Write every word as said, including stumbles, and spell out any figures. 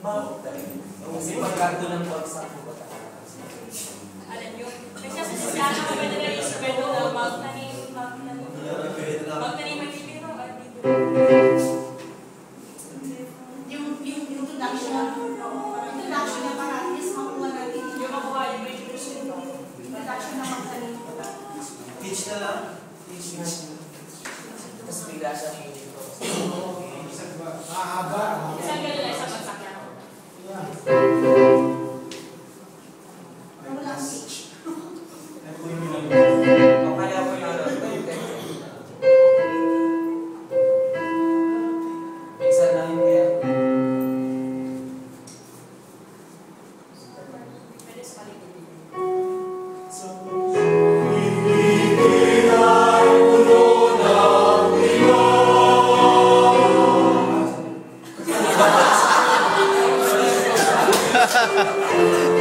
Kasi pagkanto ng pagsak mo ba tayo? Alam nyo, kasi sa sasana ko ba nila yung instrumento na magtanim, magtanim, magtanim may bibiro at bibiro. Yung introduction, introduction na para at least makuha natin. Yung makuha yung may introduction ko. Introduction na magtanim. Teach na lang. Teach na. Tapos bigla siyang hindi ko. Mahaba. Isang gano'n na isang magsakyan. Walang speech. Kaya po yung ano, minsan lang yung kaya. Pwede sa paligid. Ha ha ha.